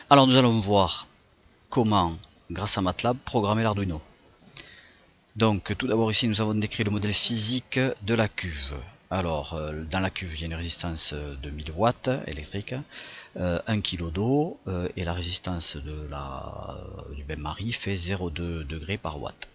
Alors nous allons voir comment, grâce à MATLAB, programmer l'Arduino. Donc tout d'abord ici nous avons décrit le modèle physique de la cuve. Alors dans la cuve il y a une résistance de 1000 watts électrique, 1 kg d'eau et la résistance du bain-marie fait 0,2 degrés par watt.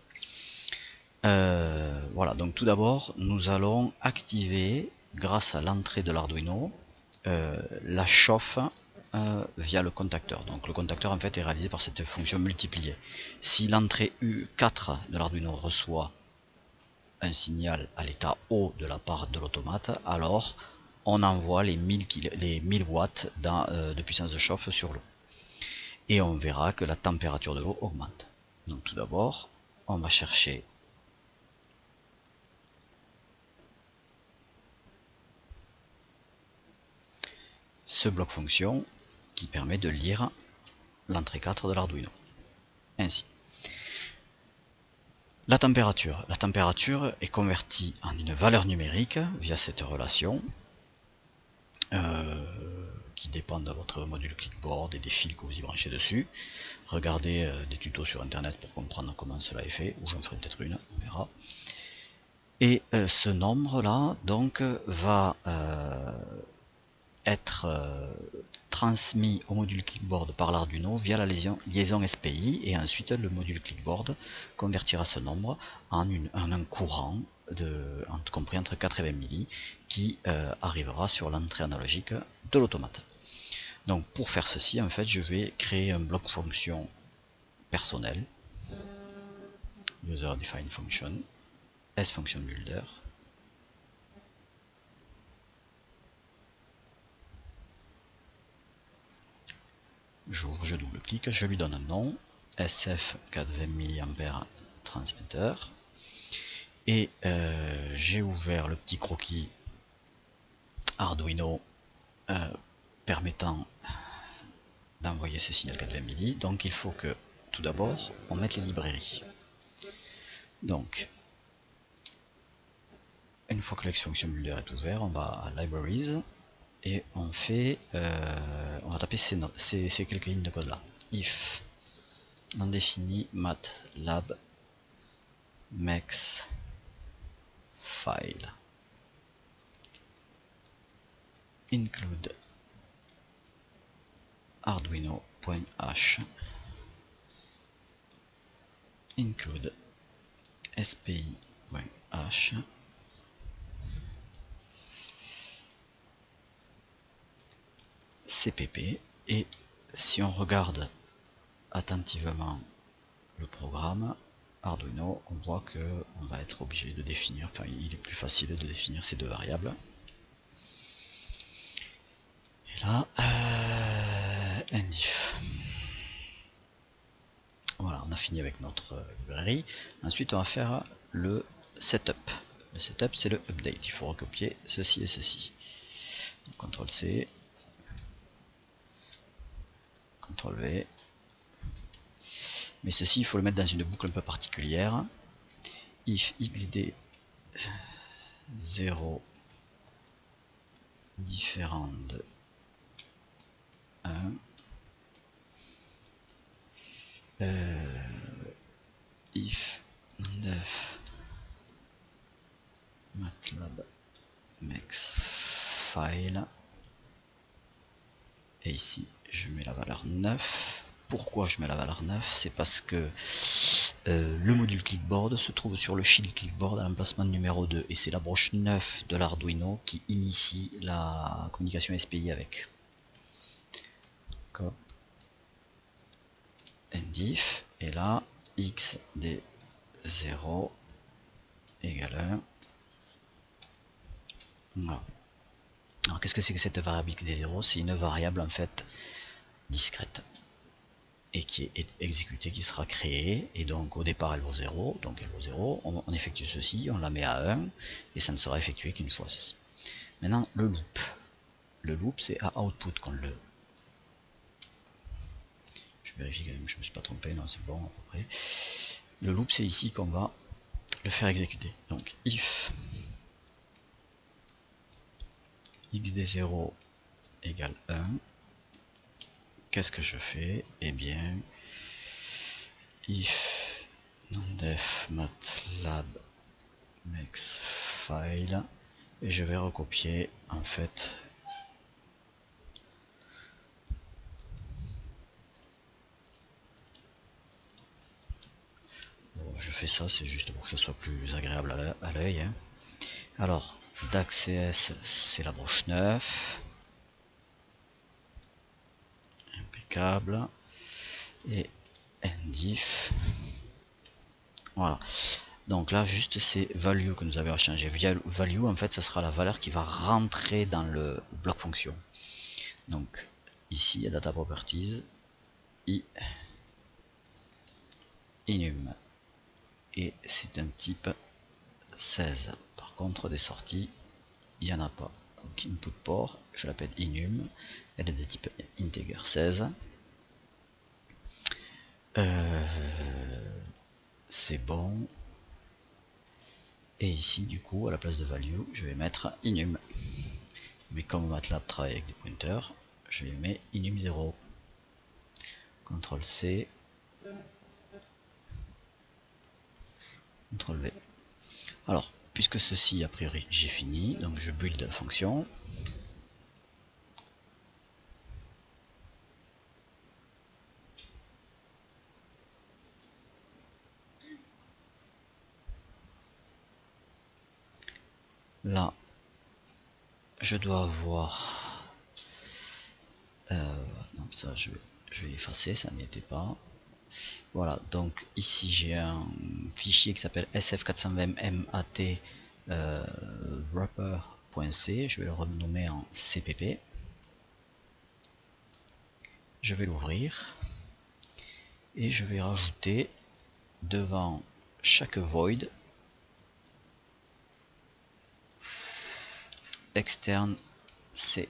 Voilà, donc tout d'abord nous allons activer grâce à l'entrée de l'Arduino la chauffe via le contacteur. Donc le contacteur en fait est réalisé par cette fonction multipliée. Si l'entrée U4 de l'Arduino reçoit un signal à l'état haut de la part de l'automate, alors on envoie les 1000 watts de puissance de chauffe sur l'eau. Et on verra que la température de l'eau augmente. Donc tout d'abord, on va chercher ce bloc fonction qui permet de lire l'entrée 4 de l'Arduino. Ainsi. La température est convertie en une valeur numérique via cette relation qui dépend de votre module clipboard et des fils que vous y branchez dessus. Regardez des tutos sur internet pour comprendre comment cela est fait, ou j'en ferai peut-être une, on verra. Et ce nombre là donc va être transmis au module clipboard par l'Arduino via la liaison SPI, et ensuite le module clipboard convertira ce nombre en un courant compris entre 4 et 20 milli qui arrivera sur l'entrée analogique de l'automate. Donc pour faire ceci, en fait, je vais créer un bloc fonction personnel, user defined function, s function builder. J'ouvre, je double-clique, je lui donne un nom, SF420 mA transmetteur, et j'ai ouvert le petit croquis Arduino permettant d'envoyer ce signal 420 milli. Donc il faut que tout d'abord on mette les librairies. Donc une fois que l'ex-function builder est ouvert, on va à libraries et on va taper ces quelques lignes de code là. If non défini MATLAB makes file include arduino.h include spi.h cpp. Et si on regarde attentivement le programme Arduino, on voit que on va être obligé de définir, enfin il est plus facile de définir ces deux variables. Et là, indif. Voilà, on a fini avec notre librairie. Ensuite, on va faire le setup. Le setup, c'est le update. Il faut recopier ceci et ceci. CTRL-C, CTRL-V. Mais ceci, il faut le mettre dans une boucle un peu particulière. If xd 0 différent de 1, if def MATLAB makes file, et ici je mets la valeur 9. Pourquoi je mets la valeur 9? C'est parce que le module clipboard se trouve sur le shield clipboard à l'emplacement numéro 2, et c'est la broche 9 de l'Arduino qui initie la communication SPI avec. Cop indif, et là xd0 égale 1. Voilà. Alors qu'est-ce que c'est que cette variable xd0? C'est une variable en fait discrète et qui est exécutée, qui sera créée, et donc au départ elle vaut 0, donc elle vaut 0, on effectue ceci, on la met à 1, et ça ne sera effectué qu'une fois ceci. Maintenant le loop. Le loop c'est à output qu'on le... Je vérifie quand même, je ne me suis pas trompé, non c'est bon à peu près. Le loop c'est ici qu'on va le faire exécuter. Donc if xd0 égale 1, qu'est-ce que je fais? Eh bien, if non-def matlab makefile, et je vais recopier en fait je fais ça, c'est juste pour que ce soit plus agréable à l'œil. Hein. Alors, DAX-CS, c'est la broche 9. Impeccable. Et NDIF. Voilà. Donc là, juste c'est value que nous avons changé. Value, en fait, ça sera la valeur qui va rentrer dans le bloc fonction. Donc, ici, il y a Data Properties, enum. Et c'est un type 16. Par contre, des sorties, il n'y en a pas. Donc input port, je l'appelle enum, elle est de type integer 16. C'est bon. Et ici, du coup, à la place de value, je vais mettre enum. Mais comme MATLAB travaille avec des pointeurs, je vais mettre enum 0. CTRL C. CTRL V. Alors, puisque ceci, a priori, j'ai fini, donc je build la fonction. Là, je dois avoir... donc ça, je vais effacer, ça n'y était pas. Voilà, donc ici j'ai un fichier qui s'appelle sf420mat wrapper.c, je vais le renommer en cpp. Je vais l'ouvrir et je vais rajouter devant chaque void externe c.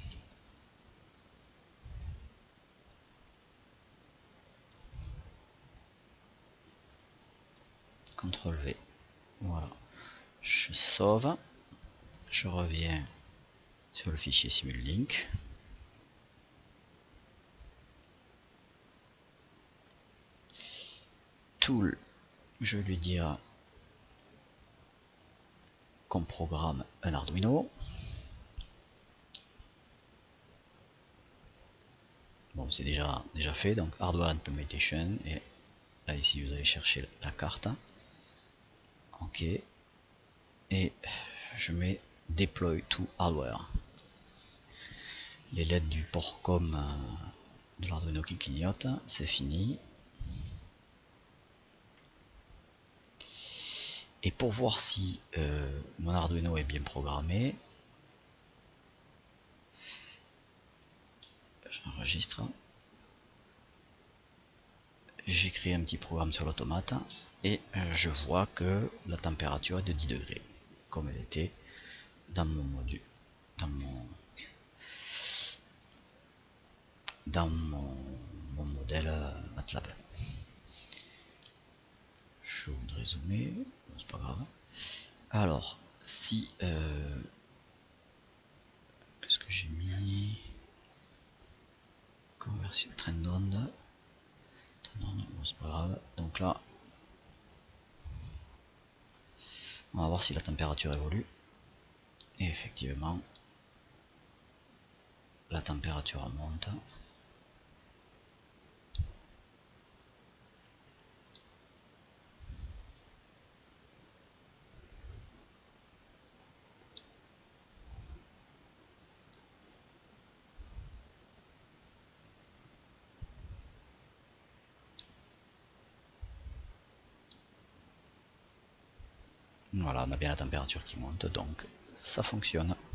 CTRL V. Voilà. Je sauve. Je reviens sur le fichier Simulink. Tool. Je vais lui dire qu'on programme un Arduino. Bon, c'est déjà fait. Donc Hardware Implementation. Et là, ici, vous allez chercher la carte. OK. Et je mets Deploy to Hardware. Les LED du port com de l'Arduino qui clignotent. C'est fini. Et pour voir si mon Arduino est bien programmé, j'enregistre. J'écris un petit programme sur l'automate et je vois que la température est de 10 degrés, comme elle était dans mon module, dans mon modèle MATLAB. Je voudrais zoomer, bon, c'est pas grave. Alors, si qu'est-ce que j'ai mis? Conversion train d'onde. Bon, c'est pas grave. Donc là, on va voir si la température évolue. Et effectivement, la température monte. Voilà, on a bien la température qui monte, donc ça fonctionne.